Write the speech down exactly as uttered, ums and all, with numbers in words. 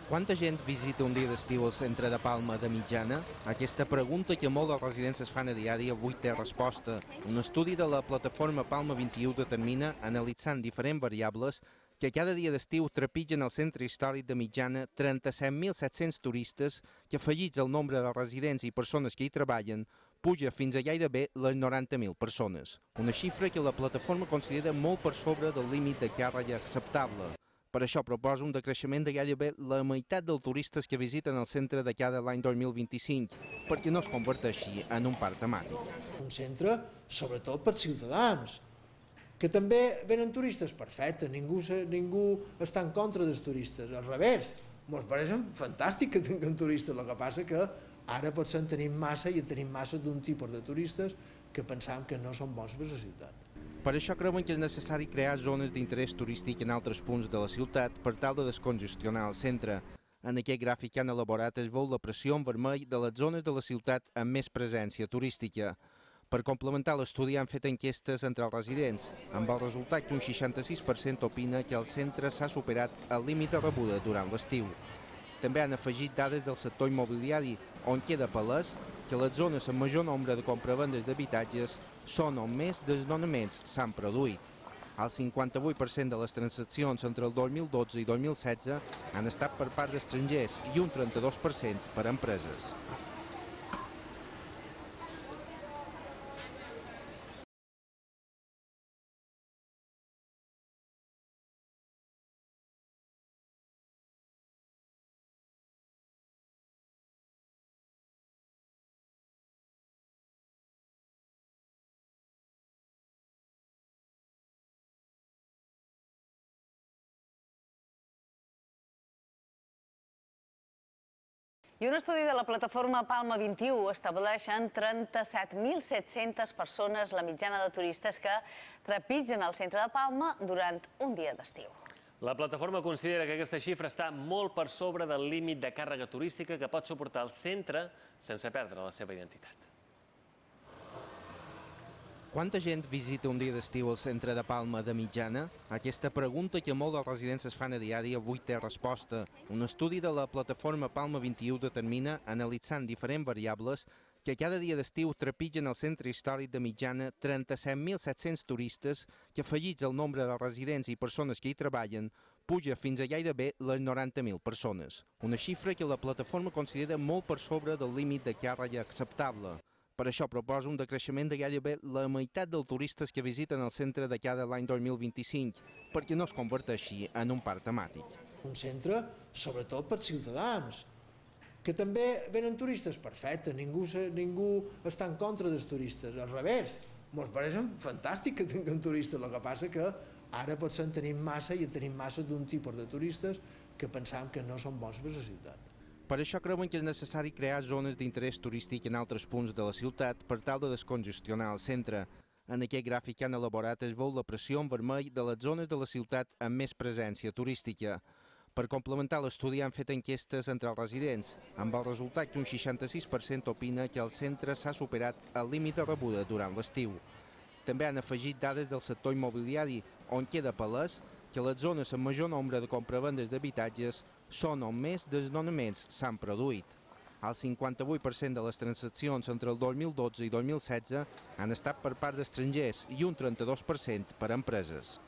Quanta gent visita un dia d'estiu al centre de Palma de mitjana? Aquesta pregunta que molts dels residents es fan a diari avui té resposta. Un estudi de la plataforma Palma vint-i-u determina, analitzant diferents variables, que cada dia d'estiu trepitgen al centre històric de mitjana trenta-set mil set-cents turistes que, afegits al nombre de residents i persones que hi treballen, puja fins a gairebé les noranta mil persones. Una xifra que la plataforma considera molt per sobre del límit de càrrega acceptable. Per això proposa un decreixement de gairebé la meitat dels turistes que visiten el centre de cada l'any dos mil vint-i-cinc, perquè no es converteixi en un parc temàtic. Un centre, sobretot per ciutadans, que també venen turistes, perfecte, ningú, ningú està en contra dels turistes, al revés, ens pareix fantàstic que tinguem turistes, el que passa que ara potser en tenim massa i en tenim massa d'un tipus de turistes que pensam que no són bons per la ciutat. Per això creuen que és necessari crear zones d'interès turístic en altres punts de la ciutat per tal de descongestionar el centre. En aquest gràfic que han elaborat es veu la pressió en vermell de les zones de la ciutat amb més presència turística. Per complementar l'estudi han fet enquestes entre els residents, amb el resultat que un seixanta-sis per cent opina que el centre s'ha superat el límit de rebuda durant l'estiu. També han afegit dades del sector immobiliari, on queda palès que les zones amb major nombre de compravendes d'habitatges són on més desnonaments s'han produït. El cinquanta-vuit per cent de les transaccions entre el dos mil dotze i dos mil setze han estat per part d'estrangers i un trenta-dos per cent per empreses. I un estudi de la plataforma Palma vint-i-u estableix en trenta-set mil set-centes persones la mitjana de turistes que trepitgen el centre de Palma durant un dia d'estiu. La plataforma considera que aquesta xifra està molt per sobre del límit de càrrega turística que pot suportar el centre sense perdre la seva identitat. Quanta gent visita un dia d'estiu al centre de Palma de mitjana? Aquesta pregunta que molts dels residents es fan a diari avui té resposta. Un estudi de la plataforma Palma vint-i-u determina, analitzant diferents variables, que cada dia d'estiu trepitgen al centre històric de mitjana trenta-set mil set-cents turistes que, afegits al nombre de residents i persones que hi treballen, puja fins a gairebé les noranta mil persones. Una xifra que la plataforma considera molt per sobre del límit de càrrega acceptable. Per això proposa un decreixement de gairebé la meitat dels turistes que visiten el centre de cada l'any dos mil vint-i-cinc, perquè no es converteixi en un parc temàtic. Un centre, sobretot per ciutadans, que també venen turistes, perfecte, ningú, ningú està en contra dels turistes, al revés, ens pareix fantàstic que tinguem turistes, el que passa que ara potser en tenim massa i en tenim massa d'un tipus de turistes que pensam que no són bons per la ciutat. Per això creuen que és necessari crear zones d'interès turístic en altres punts de la ciutat per tal de descongestionar el centre. En aquest gràfic que han elaborat es veu la pressió en vermell de les zones de la ciutat amb més presència turística. Per complementar l'estudi han fet enquestes entre els residents, amb el resultat que un seixanta-sis per cent opina que el centre s'ha superat el límit de rebuda durant l'estiu. També han afegit dades del sector immobiliari, on queda palès que les zones amb major nombre de compravendes d'habitatges són on més desnonaments s'han produït. El cinquanta-vuit per cent de les transaccions entre el dos mil dotze i dos mil setze han estat per part d'estrangers i un trenta-dos per cent per empreses.